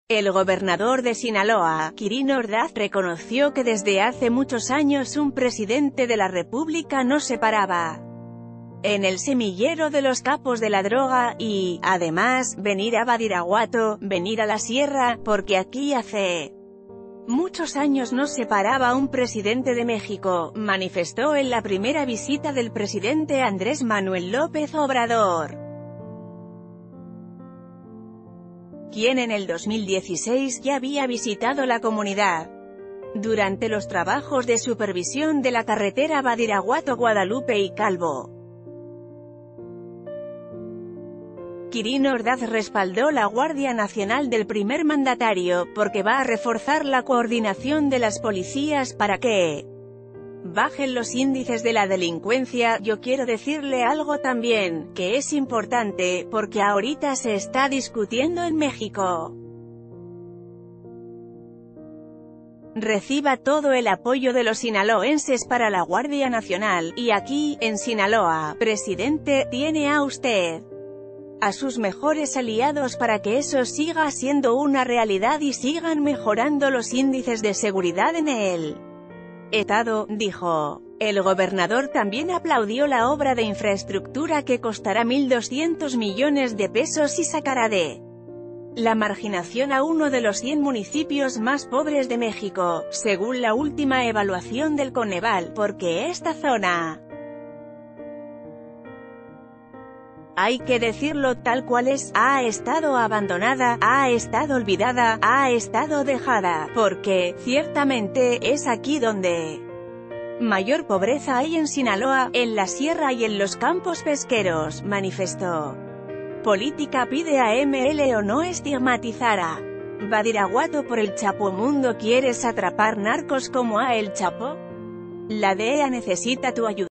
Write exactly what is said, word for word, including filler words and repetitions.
El gobernador de Sinaloa, Quirino Ordaz, reconoció que desde hace muchos años un presidente de la República no se paraba en el semillero de los capos de la droga, y, además, venir a Badiraguato, venir a la sierra, porque aquí hace muchos años no se paraba un presidente de México, manifestó en la primera visita del presidente Andrés Manuel López Obrador, quien en el dos mil dieciséis ya había visitado la comunidad durante los trabajos de supervisión de la carretera Badiraguato-Guadalupe y Calvo. Quirino Ordaz respaldó la Guardia Nacional del primer mandatario, porque va a reforzar la coordinación de las policías para que bajen los índices de la delincuencia. Yo quiero decirle algo también, que es importante, porque ahorita se está discutiendo en México. Reciba todo el apoyo de los sinaloenses para la Guardia Nacional, y aquí, en Sinaloa, presidente, tiene a usted a sus mejores aliados para que eso siga siendo una realidad y sigan mejorando los índices de seguridad en el estado, dijo. El gobernador también aplaudió la obra de infraestructura que costará mil doscientos millones de pesos y sacará de la marginación a uno de los cien municipios más pobres de México, según la última evaluación del Coneval, porque esta zona, hay que decirlo tal cual es, ha estado abandonada, ha estado olvidada, ha estado dejada, porque, ciertamente, es aquí donde mayor pobreza hay en Sinaloa, en la sierra y en los campos pesqueros, manifestó. Política pide a M L O no estigmatizar a Badiraguato por el Chapo. Mundo, ¿quieres atrapar narcos como a El Chapo? La D E A necesita tu ayuda.